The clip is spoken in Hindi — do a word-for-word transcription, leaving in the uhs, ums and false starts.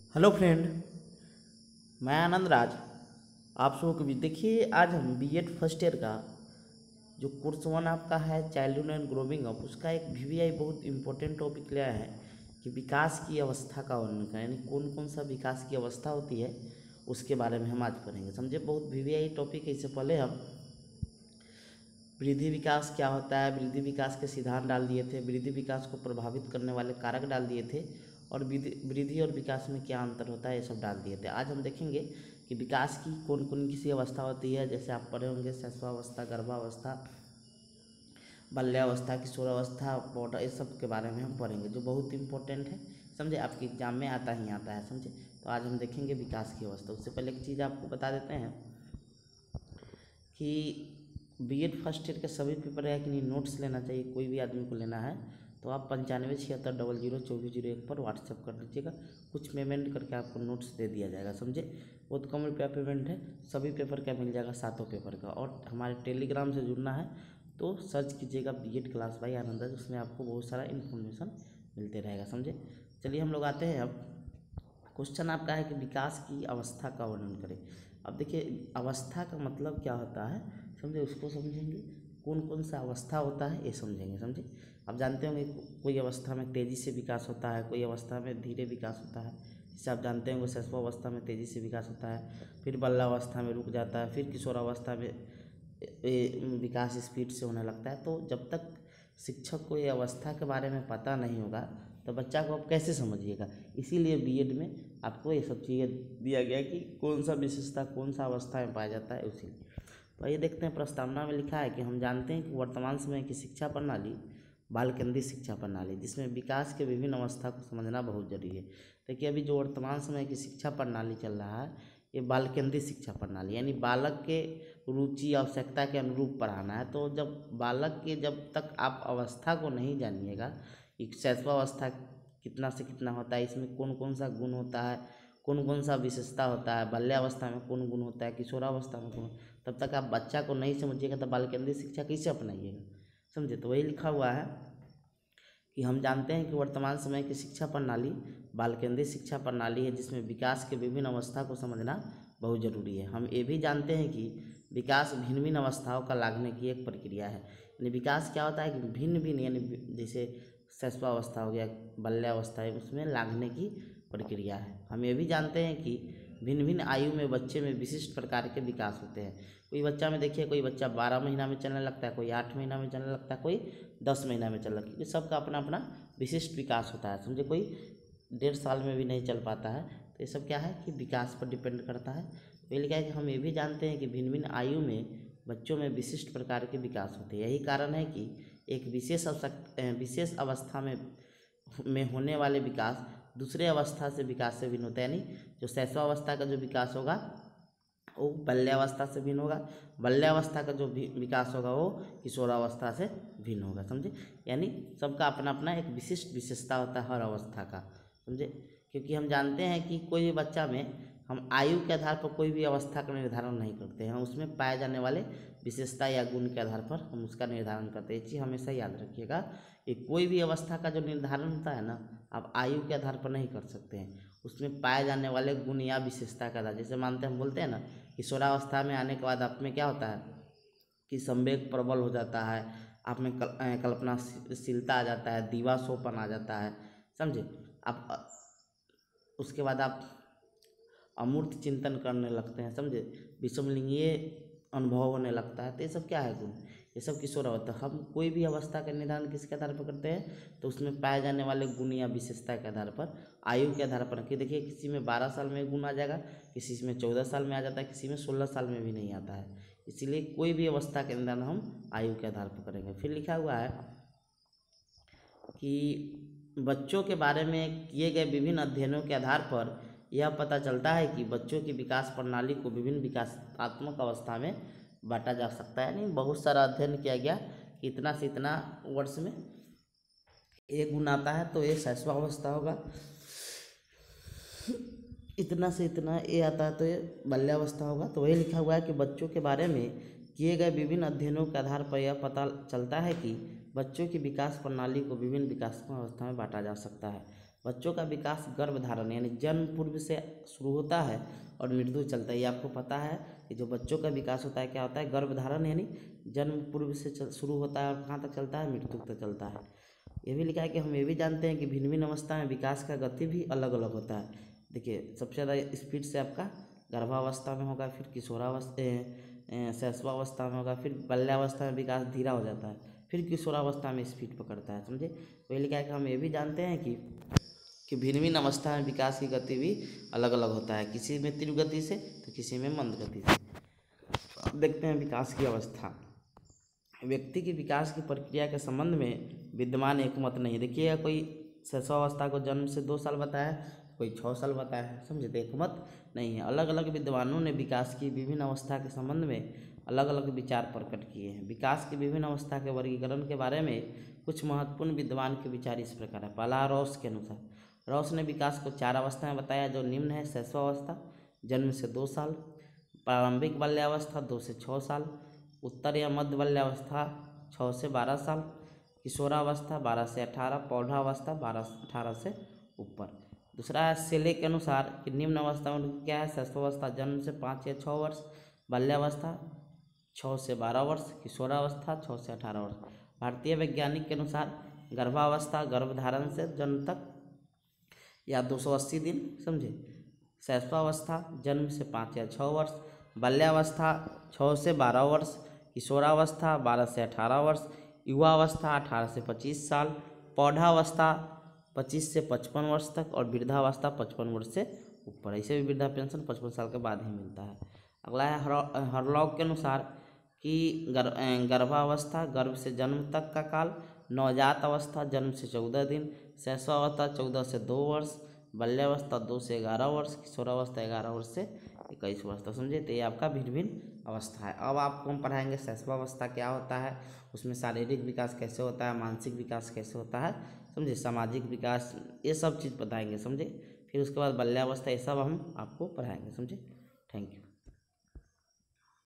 हेलो फ्रेंड, मैं आनंद राज। आप सबको को भी देखिए, आज हम बीएड फर्स्ट ईयर का जो कोर्स वन आपका है चाइल्डहुड एंड ग्रोविंग अप, उसका एक वीवीआई बहुत इंपॉर्टेंट टॉपिक लिया है कि विकास की अवस्था का वर्णन करें, यानी कौन कौन सा विकास की अवस्था होती है उसके बारे में हम आज पढ़ेंगे। समझे, बहुत वीवीआई टॉपिक है। इससे पहले हम वृद्धि विकास क्या होता है, वृद्धि विकास के सिद्धांत डाल दिए थे, वृद्धि विकास को प्रभावित करने वाले कारक डाल दिए थे, और वृद्धि और विकास में क्या अंतर होता है ये सब डाल दिए थे। आज हम देखेंगे कि विकास की कौन कौन किसी अवस्था होती है। जैसे आप पढ़े होंगे शैशवावस्था, गर्भावस्था, बाल्यावस्था, किशोरावस्था, पौधा, इस सब के बारे में हम पढ़ेंगे जो बहुत इंपॉर्टेंट है। समझे, आपके एग्जाम में आता ही आता है। समझे, तो आज हम देखेंगे विकास की अवस्था। उससे पहले एक चीज़ आपको बता देते हैं कि बीएड फर्स्ट ईयर के सभी पेपर है कि नहीं नोट्स लेना चाहिए, कोई भी आदमी को लेना है तो आप पंचानवे छिहत्तर डबल जीरो चौबीस जीरो एक पर व्हाट्सएप कर दीजिएगा। कुछ पेमेंट करके आपको नोट्स दे दिया जाएगा। समझे, बहुत कम रुपया पेमेंट है, सभी पेपर का मिल जाएगा, सातों पेपर का। और हमारे टेलीग्राम से जुड़ना है तो सर्च कीजिएगा BEd class by Anand Raj, उसमें आपको बहुत सारा इन्फॉर्मेशन मिलते रहेगा। समझे, चलिए हम लोग आते हैं। अब क्वेश्चन आपका है कि विकास की अवस्था का वर्णन करें। अब देखिए, अवस्था का मतलब क्या होता है, समझे, उसको समझेंगे। कौन कौन सा अवस्था होता है ये समझेंगे। समझे, आप जानते होंगे कोई अवस्था में तेज़ी से विकास होता है, कोई अवस्था में धीरे विकास होता है। जैसे आप जानते होंगे शैशवावस्था में तेज़ी से विकास होता है, फिर बाल्यावस्था में रुक जाता है, फिर किशोरावस्था में विकास स्पीड से होने लगता है। तो जब तक शिक्षक को ये अवस्था के बारे में पता नहीं होगा तो बच्चा को आप कैसे समझिएगा। इसीलिए बीएड में आपको ये सब चीज़ें दिया गया कि कौन सा विशेषता कौन सा अवस्था में पाया जाता है उसी। तो ये देखते हैं, प्रस्तावना में लिखा है कि हम जानते हैं कि वर्तमान समय की शिक्षा प्रणाली बाल केंद्रित शिक्षा प्रणाली, जिसमें विकास के विभिन्न अवस्था को समझना बहुत जरूरी है। देखिए, अभी जो वर्तमान समय की शिक्षा प्रणाली चल रहा है ये बाल केंद्रित शिक्षा प्रणाली, यानी बालक के रुचि आवश्यकता के अनुरूप पढ़ाना है। तो जब बालक के जब तक आप अवस्था को नहीं जानिएगा कि शैशवावस्था कितना से कितना होता है, इसमें कौन कौन सा गुण होता है, कौन कौन सा विशेषता होता है, बाल्यावस्था में कौन गुण होता है, किशोरावस्था में कौन, तब तक आप बच्चा को नहीं समझिएगा तो बाल केंद्रित शिक्षा कैसे अपनाइएगा। समझे, तो वही लिखा हुआ है कि हम जानते हैं कि वर्तमान समय की शिक्षा प्रणाली बाल केंद्रित शिक्षा प्रणाली है, जिसमें विकास के विभिन्न अवस्था को समझना बहुत जरूरी है। हम ये भी जानते हैं कि विकास भिन्न भिन्न अवस्थाओं का लागने की एक प्रक्रिया है। यानी विकास क्या होता है कि भिन्न भिन्न, यानी जैसे शैशवावस्था हो गया, बाल्यावस्था है, उसमें लागने की प्रक्रिया है। हम ये भी जानते हैं कि भिन्न भिन्न आयु में बच्चे में विशिष्ट प्रकार के विकास होते हैं। कोई बच्चा में देखिए, कोई बच्चा बारह महीना में चलने लगता है, कोई आठ महीना में चलने लगता है, कोई दस महीना में चलने लगता है। सबका अपना अपना विशिष्ट विकास होता है। समझे, कोई डेढ़ साल में भी नहीं चल पाता है। तो ये सब क्या है कि विकास पर डिपेंड करता है। तो ये लिखा है कि हम ये भी जानते हैं कि भिन्न भिन्न आयु में बच्चों में विशिष्ट प्रकार के विकास होते हैं। यही कारण है कि एक विशेष आवश्यक विशेष अवस्था में में होने वाले विकास दूसरे अवस्था से विकास से भिन्न होता है। यानी जो शैशवावस्था का जो विकास होगा वो बाल्यावस्था से भिन्न होगा, बाल्यावस्था का जो विकास होगा वो किशोरावस्था से भिन्न होगा। समझे, यानी सबका अपना अपना एक विशिष्ट विशेषता होता है हर अवस्था का। समझे, क्योंकि हम जानते हैं कि कोई भी बच्चा में हम आयु के आधार पर कोई भी अवस्था का निर्धारण नहीं करते हैं, उसमें पाए जाने वाले विशेषता या गुण के आधार पर हम उसका निर्धारण करते हैं। ये चीज़ हमेशा याद रखिएगा कि कोई भी अवस्था का जो निर्धारण होता है ना, आप आयु के आधार पर नहीं कर सकते हैं, उसमें पाए जाने वाले गुण या विशेषता का आधार। जैसे मानते हैं, हम बोलते हैं ना, किशोरावस्था में आने के बाद आप में क्या होता है कि संवेग प्रबल हो जाता है, आप में कल, कल्पनाशीलता आ जाता है, दीवासोपन आ जाता है। समझे, आप उसके बाद आप अमूर्त चिंतन करने लगते हैं। समझे, विषमलिंगीय अनुभव होने लगता है। तो ये सब क्या है गुण, ये सब किशोरावस्था। हम कोई भी अवस्था का निर्धारण किसके आधार पर करते हैं, तो उसमें पाए जाने वाले गुण या विशेषता के आधार पर, आयु के आधार पर। कि देखिए, किसी में बारह साल में गुण आ जाएगा, किसी में चौदह साल में आ जाता है, किसी में सोलह साल में भी नहीं आता है। इसीलिए कोई भी अवस्था का निर्धारण हम आयु के आधार पर करेंगे। फिर लिखा हुआ है कि बच्चों के बारे में किए गए विभिन्न अध्ययनों के आधार पर यह पता चलता है कि बच्चों की विकास प्रणाली को विभिन्न विकासात्मक अवस्था में बांटा जा सकता है। यानी बहुत सारा अध्ययन किया गया कि इतना से इतना वर्ष में एक गुण आता है तो ये शैशवावस्था होगा, इतना से इतना ये आता है तो ये बाल्यावस्था होगा। तो वही लिखा हुआ है कि बच्चों के बारे में किए गए विभिन्न अध्ययनों के आधार पर यह पता चलता है कि बच्चों की विकास प्रणाली को विभिन्न विकासात्मक अवस्था में बांटा जा सकता है। बच्चों का विकास गर्भधारण यानी जन्म पूर्व से शुरू होता है और मृत्यु चलता है। ये आपको पता है कि जो बच्चों का विकास होता है क्या होता है, गर्भधारण यानी जन्म पूर्व से चल, शुरू होता है और कहाँ तक चलता है, मृत्यु तक चलता है। ये भी लिखा है कि हम ये भी जानते हैं कि भिन्न भिन्न अवस्था में विकास का गति भी अलग अलग होता है। देखिए सबसे ज़्यादा स्पीड से आपका गर्भावस्था में होगा, फिर किशोरावस्था शैशवावस्था में होगा, फिर बाल्यावस्था में विकास धीरा हो जाता है, फिर किशोरावस्था में स्पीड पकड़ता है। समझे। तो ये लिखा है कि हम ये भी जानते हैं कि कि भिन्न भिन्न अवस्था में विकास की गति भी अलग अलग होता है, किसी में तीव्र गति से तो किसी में मंद गति से। अब देखते हैं विकास की अवस्था। व्यक्ति के विकास की प्रक्रिया के संबंध में विद्यमान एक मत नहीं। देखिएगा कोई शैशवावस्था को जन्म से दो साल बताया, कोई छः साल बताया है। समझे। तो एक मत नहीं है। अलग अलग विद्वानों ने विकास की विभिन्न अवस्था के संबंध में अलग अलग विचार प्रकट किए हैं। विकास की विभिन्न अवस्था के वर्गीकरण के बारे में कुछ महत्वपूर्ण विद्वान के विचार इस प्रकार है। पहला रॉस के अनुसार, रॉस ने विकास को चार अवस्था में बताया जो निम्न है। शैशवावस्था जन्म से दो साल, प्रारंभिक बाल्यावस्था दो से छः साल, उत्तर या मध्य बाल्यावस्था छः से बारह साल, किशोरावस्था बारह से अठारह, प्रौढ़ावस्था बारह से अठारह से ऊपर। दूसरा है सेले के अनुसार कि निम्न अवस्था में क्या है, शैशवावस्था जन्म से पाँच या छः वर्ष, बाल्यावस्था छः से बारह वर्ष, किशोरावस्था छः से अठारह वर्ष। भारतीय वैज्ञानिक के अनुसार गर्भावस्था गर्भधारण से जन्म तक या दो सौ अस्सी दिन। समझे। शैशवावस्था जन्म से पाँच या छः वर्ष, बाल्यावस्था छः से बारह वर्ष, किशोरावस्था बारह से अठारह वर्ष, युवावस्था अठारह से पच्चीस साल, प्रौढ़ावस्था पच्चीस से पचपन वर्ष तक और वृद्धावस्था पचपन वर्ष से ऊपर। ऐसे भी वृद्धा पेंशन पचपन साल के बाद ही मिलता है। अगला है हरलॉग के अनुसार कि गर्भावस्था गर्भ से जन्म तक का काल, नवजात अवस्था जन्म से चौदह दिन, शैशवावस्था चौदह से दो वर्ष, बाल्यावस्था दो से ग्यारह वर्ष, किशोरावस्था ग्यारह वर्ष से इक्कीस वर्ष तक। समझे। तो ये आपका भिन्न भिन्न अवस्था है। अब आपको हम पढ़ाएंगे शैशवावस्था क्या होता है, उसमें शारीरिक विकास कैसे होता है, मानसिक विकास कैसे होता है। समझे। सामाजिक विकास, ये सब चीज़ बताएंगे। समझे। फिर उसके बाद बाल्यावस्था, ये सब हम आपको पढ़ाएंगे। समझे। Thank you.